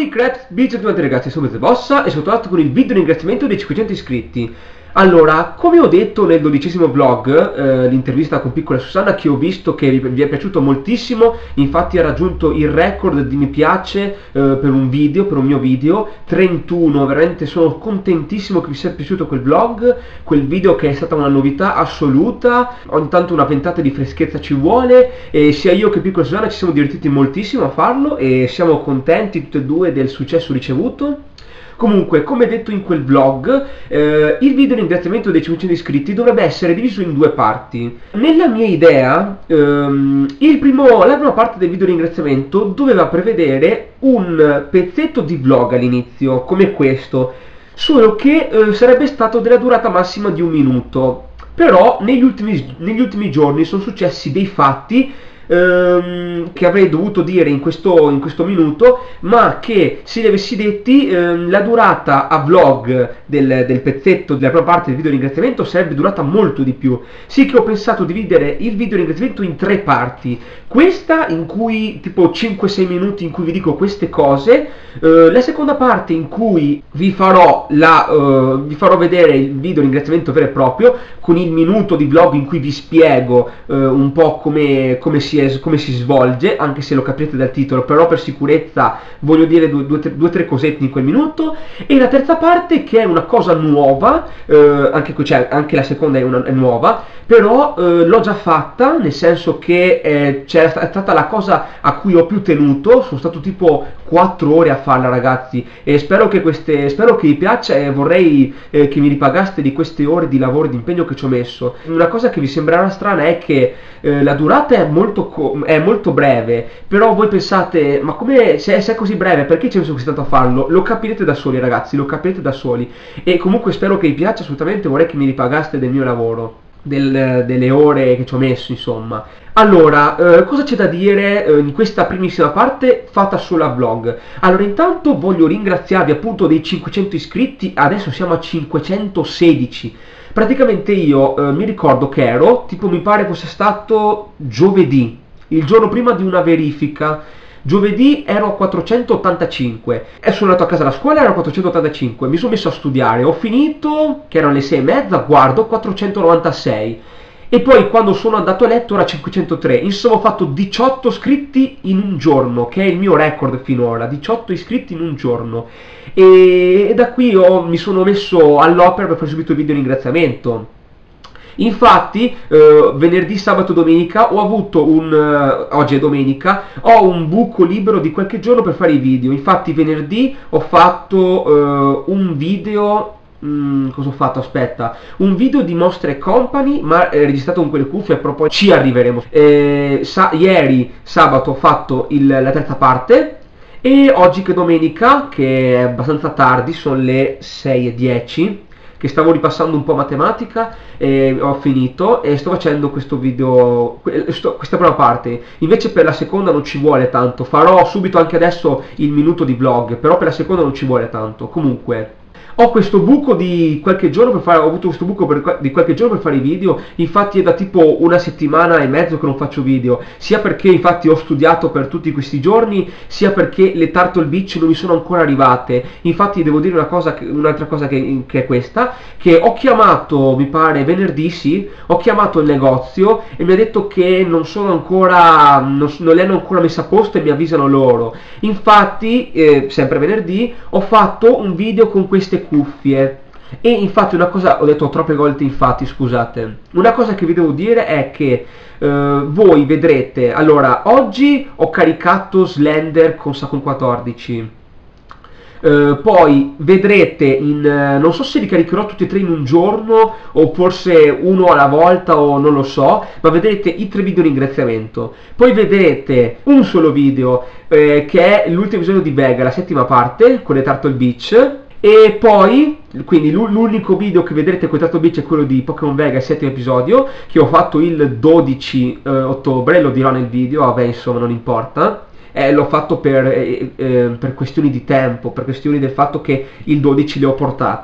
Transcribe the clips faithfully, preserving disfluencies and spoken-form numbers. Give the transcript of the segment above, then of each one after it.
Ciao Crabs, benvenuti ragazzi, sono Bossa e sono tornato con il video ringraziamento dei cinquecento iscritti. Allora, come ho detto nel dodicesimo vlog, eh, l'intervista con piccola Susanna, che ho visto che vi, vi è piaciuto moltissimo, infatti ha raggiunto il record di mi piace eh, per un video, per un mio video, trentuno, veramente sono contentissimo che vi sia piaciuto quel vlog, quel video che è stata una novità assoluta, ogni tanto una ventata di freschezza ci vuole, e sia io che piccola Susanna ci siamo divertiti moltissimo a farlo e siamo contenti tutti e due del successo ricevuto. Comunque, come detto in quel vlog, eh, il video ringraziamento dei cinquecento iscritti dovrebbe essere diviso in due parti. Nella mia idea, ehm, il primo, la prima parte del video ringraziamento doveva prevedere un pezzetto di vlog all'inizio, come questo, solo che eh, sarebbe stato della durata massima di un minuto. Però negli ultimi, negli ultimi giorni sono successi dei fatti Ehm, che avrei dovuto dire in questo, in questo minuto, ma che se li avessi detti ehm, la durata a vlog del, del pezzetto della prima parte del video ringraziamento sarebbe durata molto di più. Sì che ho pensato di dividere il video ringraziamento in tre parti, questa in cui tipo cinque sei minuti in cui vi dico queste cose, eh, la seconda parte in cui vi farò, la, eh, vi farò vedere il video ringraziamento vero e proprio con il minuto di vlog in cui vi spiego eh, un po' come, come si è, come si svolge, anche se lo capite dal titolo, però per sicurezza voglio dire due o tre, tre cosette in quel minuto. E la terza parte, che è una cosa nuova, eh, anche, cioè, anche la seconda è, una, è nuova, però eh, l'ho già fatta, nel senso che eh, c'è stata la cosa a cui ho più tenuto, sono stato tipo quattro ore a farla ragazzi, e spero che, queste, spero che vi piaccia e vorrei eh, che mi ripagaste di queste ore di lavoro, di impegno che ci ho messo. Una cosa che vi sembrerà strana è che eh, la durata è molto, è molto breve, però voi pensate, ma come, se, se è così breve, perché ci ho messo così tanto a farlo? Lo capirete da soli ragazzi, lo capirete da soli, e comunque spero che vi piaccia assolutamente, vorrei che mi ripagaste del mio lavoro, del, delle ore che ci ho messo, insomma. Allora, eh, cosa c'è da dire eh, in questa primissima parte fatta solo a vlog? Allora, intanto voglio ringraziarvi appunto dei cinquecento iscritti, adesso siamo a cinquecentosedici. Praticamente io eh, mi ricordo che ero, tipo mi pare fosse stato giovedì, il giorno prima di una verifica. Giovedì ero a quattrocentottantacinque e sono andato a casa alla scuola, ero a quattrocentottantacinque, mi sono messo a studiare, ho finito, che erano le sei e mezza, guardo, quattrocentonovantasei. E poi quando sono andato a letto era cinquecentotre, insomma ho fatto diciotto iscritti in un giorno, che è il mio record finora, diciotto iscritti in un giorno. E, e da qui io mi sono messo all'opera per fare subito il video ringraziamento. Infatti eh, venerdì, sabato, domenica ho avuto un, eh, oggi è domenica, ho un buco libero di qualche giorno per fare i video. Infatti venerdì ho fatto eh, un video, mm, cosa ho fatto? Aspetta, un video di Mostre Company, ma eh, registrato con quelle cuffie, però poi ci arriveremo. Eh, sa ieri sabato ho fatto il, la terza parte. E oggi che è domenica, che è abbastanza tardi, sono le sei e dieci, che stavo ripassando un po' matematica e ho finito e sto facendo questo video, questa prima parte. Invece per la seconda non ci vuole tanto, farò subito anche adesso il minuto di vlog, però per la seconda non ci vuole tanto. Comunque ho questo buco di qualche giorno per fare, ho avuto questo buco per, di qualche giorno per fare i video, infatti è da tipo una settimana e mezzo che non faccio video, sia perché infatti ho studiato per tutti questi giorni, sia perché le Turtle Beach non mi sono ancora arrivate. Infatti devo dire una cosa, un'altra cosa che, che è questa, che ho chiamato, mi pare venerdì, sì, ho chiamato il negozio e mi ha detto che non sono ancora, non, non le hanno ancora messa a posto e mi avvisano loro. Infatti, eh, sempre venerdì, ho fatto un video con queste cuffie. E infatti una cosa, ho detto troppe volte infatti, scusate, una cosa che vi devo dire è che eh, voi vedrete, allora oggi ho caricato Slender con Sakun quattordici, Uh, poi vedrete in, uh, non so se li caricherò tutti e tre in un giorno o forse uno alla volta o non lo so, ma vedrete i tre video ringraziamento. Poi vedrete un solo video eh, che è l'ultimo episodio di Vega, la settima parte con le Turtle Beach. E poi, quindi l'unico video che vedrete con Turtle Beach è quello di Pokémon Vega, il settimo episodio, che ho fatto il dodici eh, ottobre, lo dirò nel video, vabbè insomma non importa. Eh, l'ho fatto per, eh, eh, per questioni di tempo, per questioni del fatto che il dodici le ho portate.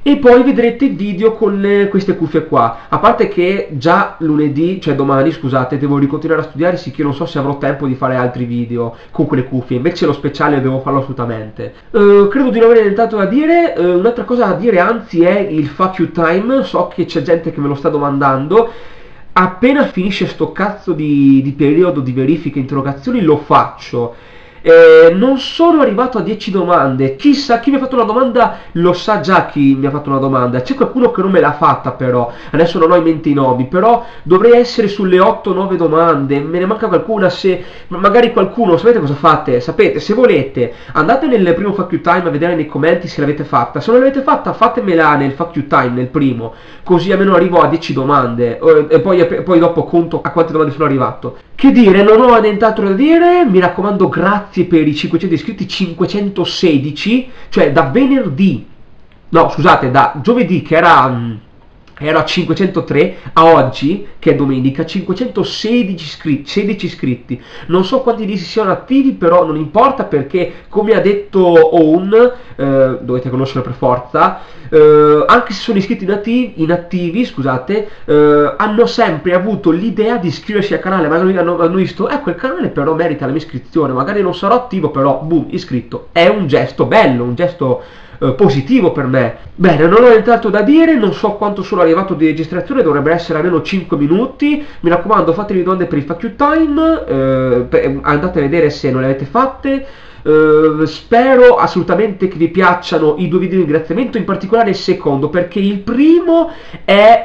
E poi vedrete il video con eh, queste cuffie qua. A parte che già lunedì, cioè domani, scusate, devo ricontinuare a studiare, sì che non so se avrò tempo di fare altri video con quelle cuffie. Invece lo speciale devo farlo assolutamente. Uh, credo di non avere nient'altro da dire. Uh, un'altra cosa da dire, anzi, è il fuck you time. So che c'è gente che me lo sta domandando. Appena finisce sto cazzo di, di periodo di verifiche e interrogazioni lo faccio. Eh, non sono arrivato a dieci domande. Chissà chi mi ha fatto una domanda, lo sa già chi mi ha fatto una domanda. C'è qualcuno che non me l'ha fatta, però adesso non ho in mente i nomi, però dovrei essere sulle otto nove domande. Me ne manca qualcuna. Se magari qualcuno, sapete cosa fate? Sapete, se volete andate nel primo fuck you time a vedere nei commenti se l'avete fatta. Se non l'avete fatta, fatemela nel fuck you time, nel primo, così almeno arrivo a dieci domande e poi, poi dopo conto a quante domande sono arrivato. Che dire, non ho nient'altro da dire. Mi raccomando, grazie per i cinquecento iscritti, cinquecentosedici, cioè da venerdì, no scusate, da giovedì che era, era cinquecentotre, a oggi che è domenica, cinquecentosedici iscritti, sedici iscritti. Non so quanti di essi siano attivi, però non importa, perché come ha detto Owen, eh, dovete conoscerlo per forza, eh, anche se sono iscritti inattivi, inattivi scusate, eh, hanno sempre avuto l'idea di iscriversi al canale. Magari hanno, hanno visto, ecco, il canale però merita la mia iscrizione, magari non sarò attivo, però boom, iscritto. È un gesto bello, un gesto eh, positivo per me. Bene, non ho nient'altro da dire, non so quanto sono arrivato di registrazione, dovrebbe essere almeno cinque minuti. Mi raccomando, fatevi domande per il fuck you time, eh, per, andate a vedere se non le avete fatte. Uh, spero assolutamente che vi piacciono i due video di ringraziamento, in particolare il secondo, perché il primo è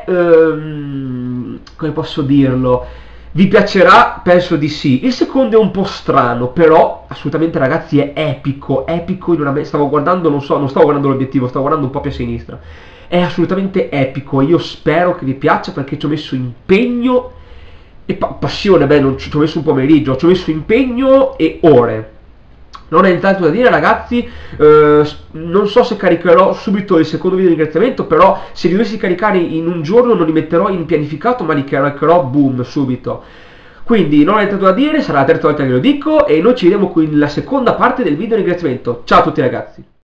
um, come posso dirlo, vi piacerà, penso di sì. Il secondo è un po' strano, però assolutamente ragazzi è epico, epico in una... stavo guardando, non so, non stavo guardando l'obiettivo, stavo guardando un po' più a sinistra. È assolutamente epico, io spero che vi piaccia, perché ci ho messo impegno e pa passione, beh, non ci ho messo un pomeriggio, ci ho messo impegno e ore. Non ho nient'altro da dire ragazzi, eh, non so se caricherò subito il secondo video di ringraziamento, però se li dovessi caricare in un giorno non li metterò in pianificato, ma li caricherò boom subito. Quindi non ho nient'altro da dire, sarà la terza volta che lo dico e noi ci vediamo con la seconda parte del video di ringraziamento. Ciao a tutti ragazzi!